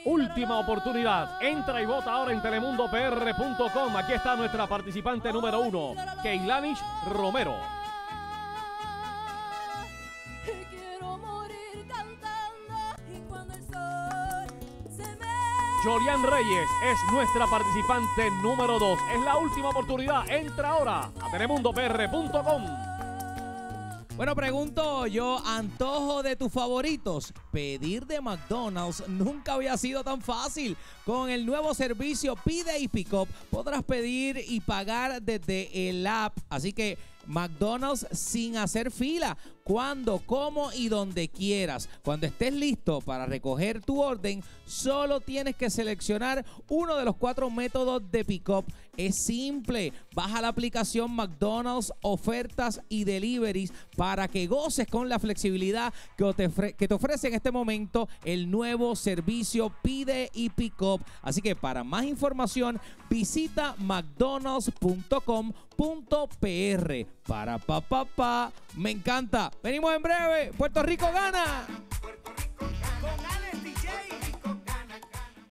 Última oportunidad. Entra y vota ahora en telemundopr.com. Aquí está nuestra participante número 1, Keilanish Romero. Jolian Reyes es nuestra participante número 2. Es la última oportunidad. Entra ahora a telemundopr.com. Bueno, pregunto yo, antojo de tus favoritos. Pedir de McDonald's nunca había sido tan fácil. Con el nuevo servicio Pide y Pick Up podrás pedir y pagar desde el app. Así que McDonald's sin hacer fila, cuando, como y donde quieras. Cuando estés listo para recoger tu orden, solo tienes que seleccionar uno de los 4 métodos de pick-up. Es simple, baja la aplicación McDonald's Ofertas y Deliveries para que goces con la flexibilidad que te ofrece en este momento el nuevo servicio Pide y Pick Up. Así que para más información visita mcdonalds.com.pr. Para me encanta. Venimos en breve. Puerto Rico gana.